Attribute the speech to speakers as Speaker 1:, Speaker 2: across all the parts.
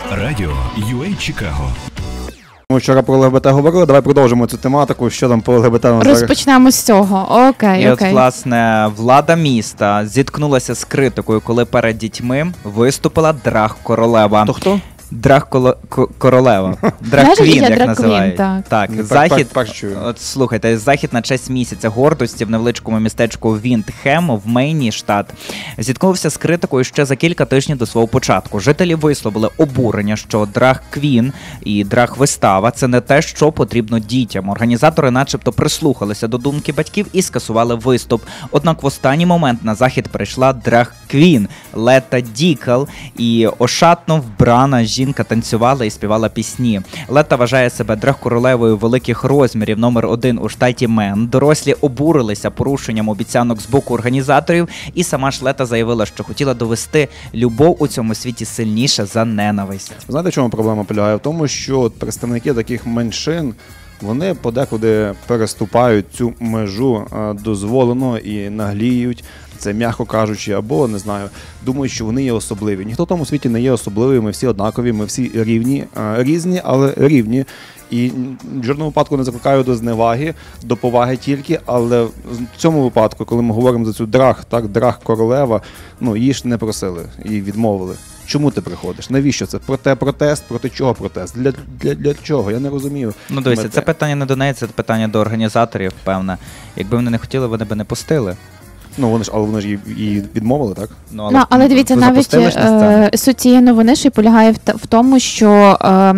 Speaker 1: Радіо UA Чикаго.
Speaker 2: Ми вчора про ЛГБТ говорили, давай продовжимо цю тематику, що там по ЛГБТ.
Speaker 3: Розпочнемо з цього, окей.
Speaker 4: От, власне, влада міста зіткнулася з критикою, коли перед дітьми виступила драг-королева.
Speaker 2: Хто?
Speaker 4: Драг-королева. Драг-квін, як називають.
Speaker 3: Так,
Speaker 4: захід,
Speaker 2: чую.
Speaker 4: от слухайте, захід на честь місяця гордості в невеличкому містечку Віндхем в Мейні, штат, зіткнувся з критикою ще за кілька тижнів до свого початку. Жителі висловили обурення, що драг-квін і драг-вистава – це не те, що потрібно дітям. Організатори начебто прислухалися до думки батьків і скасували виступ. Однак в останній момент на захід прийшла драг-квін Лета Дікл і ошатно вбрана жінка танцювала і співала пісні. Лета вважає себе драг-королевою великих розмірів номер 1 у штаті Мен. Дорослі обурилися порушенням обіцянок з боку організаторів, і сама ж Лета заявила, що хотіла довести любов у цьому світі сильніше за ненависть.
Speaker 2: Знаєте, в чому проблема полягає? В тому, що представники таких меншин, вони подекуди переступають цю межу дозволеного і нагліють, це м'яко кажучи, або, не знаю, думають, що вони є особливі. Ніхто в тому світі не є особливий, ми всі однакові, ми всі рівні, різні, але рівні. І в жодному випадку не закликаю до зневаги, до поваги тільки, але в цьому випадку, коли ми говоримо за цю драг-королева, її ж не просили, її відмовили. Чому ти приходиш? Навіщо це? Проте протест? Проти чого протест? Для чого? Я не розумію.
Speaker 4: Дивіться, це питання не до неї, це питання до організаторів, певне. Якби вони не хотіли, вони б не пустили.
Speaker 2: Але вони ж її відмовили, так?
Speaker 3: Але дивіться, навіть суть цієї новини ж і полягає в тому, що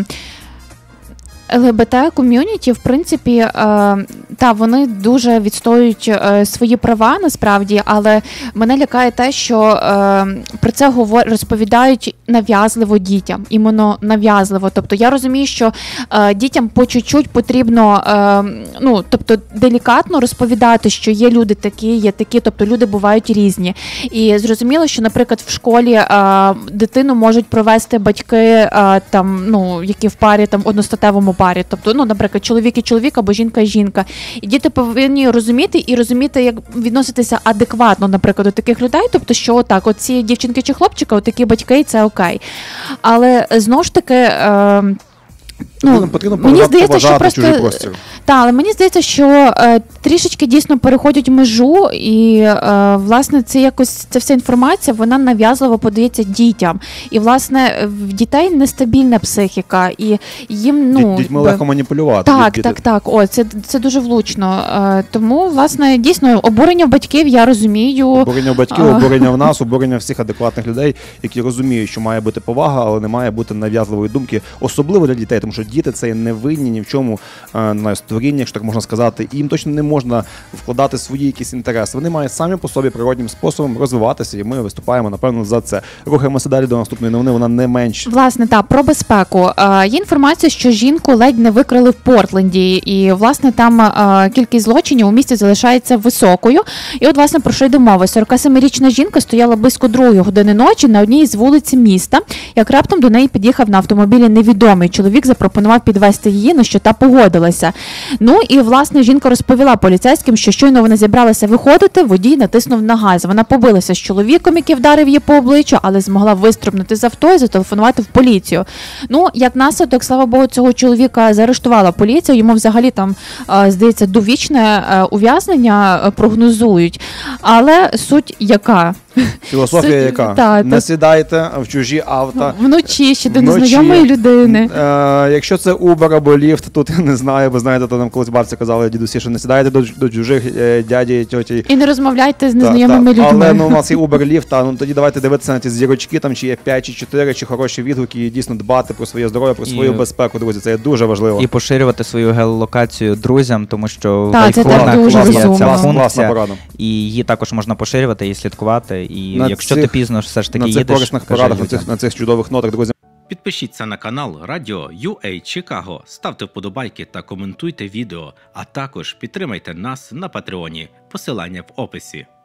Speaker 3: ЛГБТ-ком'юніті, в принципі, вони дуже відстоюють свої права, насправді, але мене лякає те, що про це розповідають нав'язливо дітям, іменно нав'язливо. Тобто я розумію, що дітям по чуть-чуть потрібно, делікатно розповідати, що є люди такі, є такі, тобто люди бувають різні. І зрозуміло, що, наприклад, в школі дитину можуть провести батьки, які в парі, одностатевому парі. Тобто, наприклад, чоловік і чоловік або жінка і жінка. І діти повинні розуміти, як відноситися адекватно, наприклад, до таких людей. Тобто, що отак, оці дівчинки чи хлопчика, отакі батьки, і це окей. Але, знову ж таки, мені здається, що але мені здається, що трішечки дійсно переходять межу, і власне це вся інформація, вона нав'язливо подається дітям. І власне в дітей нестабільна психіка, і їм
Speaker 2: дітьми легко маніпулювати.
Speaker 3: Так. Це дуже влучно. Тому власне дійсно обурення в батьків я розумію.
Speaker 2: Обурення в батьків, обурення в нас, обурення всіх адекватних людей, які розуміють, що має бути повага, але не має бути нав'язливої думки, особливо для дітей, тому що діти це не винні ні в чому створіння, якщо так можна сказати, і їм точно не можна вкладати свої якісь інтереси. Вони мають самі по собі природнім способом розвиватися, і ми виступаємо, напевно, за це. Рухаємося далі до наступної новини, вона не менш.
Speaker 3: Власне, про безпеку. Є інформація, що жінку ледь не викрили в Портленді, і, власне, там кількість злочинів у місті залишається високою. І от, власне, про що йде мова? 47-річна жінка стояла близько 2 години ночі на одній з вулиць міста, як раптом до неї під'їхав на автомобілі невідомий чоловік, запропонував підвезти її, на що та погодилася. І, власне, жінка розповіла поліцейським, що щойно вона зібралася виходити, водій натиснув на газ. Вона побилася з чоловіком, який вдарив її по обличчю, але змогла вистрибнути з авто і зателефонувати в поліцію. Як наслідок, слава Богу, цього чоловіка заарештувала поліція, йому взагалі там, здається, довічне ув'язнення прогнозують. Але суть яка?
Speaker 2: Філософія яка? Не сідайте в чужі авто.
Speaker 3: Вночі ще до незнайомої людини.
Speaker 2: Якщо це Uber або ліфт, тут я не знаю, бо знаєте, то нам колись бабці казали дідусі, що не сідайте до чужих дяді і тьоті.
Speaker 3: І не розмовляйте з незнайомими людьми.
Speaker 2: Але у нас є Uber, ліфт, тоді давайте дивитися на ті зірочки, там чи є 5 чи 4, чи хороші відгуки, і дійсно дбати про своє здоров'я, про свою безпеку, друзі, це є дуже важливо.
Speaker 4: І поширювати свою геолокацію друзінам, тому що в
Speaker 3: айфонах є ця
Speaker 4: функція, і її також можна поширювати і слідкувати. І якщо ти пізно все ж таки їдеш,
Speaker 2: на цих корисних порадах, на цих чудових нотах, друзі.
Speaker 1: Підпишіться на канал Радіо UA Чикаго, ставте вподобайки та коментуйте відео, а також підтримайте нас на Патреоні. Посилання в описі.